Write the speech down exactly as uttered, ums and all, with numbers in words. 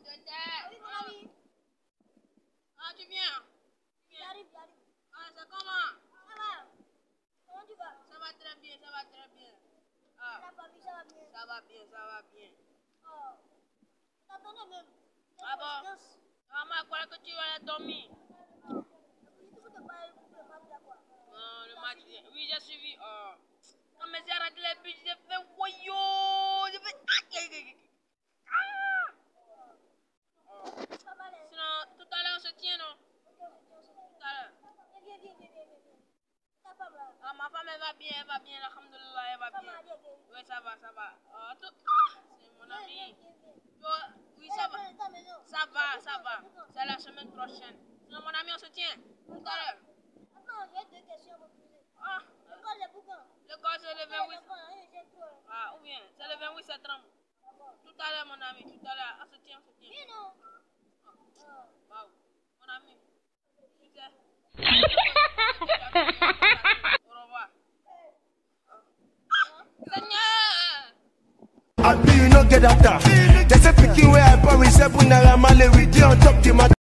Oui, mon ami. Ah, tu viens? J'arrive, j'arrive. Ah, c'est comment? Ça va? Comment tu vas? Ça va très bien, ça va très bien. Ah, La famille, ça va bien. ça va bien, ça va bien. Oh. Je t'attendais même. Ah bon? Maman, je crois que tu allais dormir. Non. Je te fais pas le match là quoi. Non, le match, oui, j'ai suivi. Oh. Non, mais j'ai raté les buts, j'ai fait voyou. J'ai fait. Ah! Oh. Pas mal, hein? Sinon, tout à l'heure, on se tient, non? Ok, on se tient, on se tient. Tout à l'heure. Viens, viens, viens, viens, viens, viens. Ta femme là. Ah, ma femme, elle va bien, elle va bien, alhamdoulilah, elle va Ta bien. femme a dit, ok. Oui, ça va, ça va. Oh, tout... ah, c'est mon Viens, ami. viens, viens, viens. Toi, oui, Elle ça a va. pas le temps maintenant. Ça va, C'est ça quand, va. c'est quand? C'est la semaine prochaine. Sinon, mon ami, on se tient. Tout à l'heure. Attends, j'ai deux questions à vous poser. Ah, L'école, les bouquins. le gars, c'est le vingt-huit. Les enfants, hein, j'ai trop, hein. Ah, ou bien, c'est le vingt-huit septembre. D'accord. Tout à l'heure, mon ami, tout à l'heure. On se tient, on se tient. Viens, non? Ah, waouh. Mon ami, tu sais. Au revoir. Seigneur! I be you no get after. They say picking where I promise, I put na ramale with you on top the matter.